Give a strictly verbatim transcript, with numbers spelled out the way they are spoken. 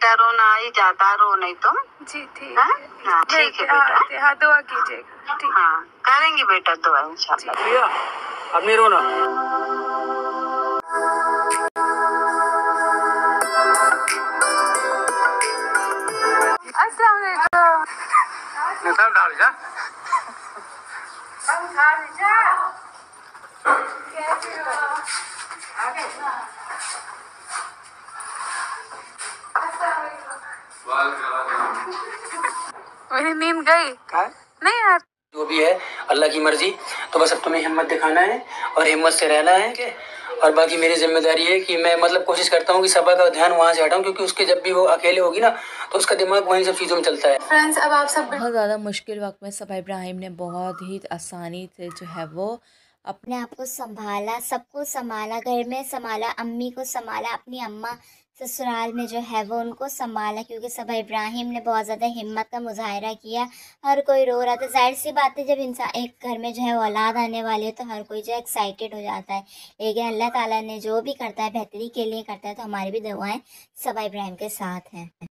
बेटा रोना ही जाता, रो नहीं तुम। जी ठीक हाँ हाँ, ठीक है बेटा। हाँ दुआ कीजिएगा। ठीक, हाँ करेंगे बेटा दुआ इंशाल्लाह। अब नहीं रोना। अस्सलाम वालेकुम। सब डाल जा। मेरी नींद गई नहीं यार। जो भी है अल्लाह की मर्जी। तो बस अब तुम्हें हिम्मत दिखाना है और हिम्मत से रहना है कि और बाकी मेरी जिम्मेदारी है कि मैं मतलब कोशिश करता हूँ कि सबा का ध्यान वहाँ से हटाऊं, क्योंकि उसके जब भी वो अकेले होगी ना तो उसका दिमाग वहीं सब चीज़ों में चलता है। फ्रेंड्स अब आप सब बहुत ज़्यादा मुश्किल वक्त में सबा इब्राहिम ने बहुत ही आसानी से जो है वो अपने आप को संभाला, सबको संभाला, घर में संभाला, अम्मी को संभाला, अपनी अम्मा ससुराल में जो है वो उनको संभाला, क्योंकि सबा इब्राहिम ने बहुत ज़्यादा हिम्मत का मुजाहरा किया। हर कोई रो रहा था। जाहिर सी बात है जब इंसान एक घर में जो है औलाद आने वाली है तो हर कोई जो है एक्साइटेड हो जाता है, लेकिन अल्लाह ताला ने जो भी करता है बेहतरी के लिए करता है। तो हमारी भी दुआएं सबा इब्राहिम के साथ हैं।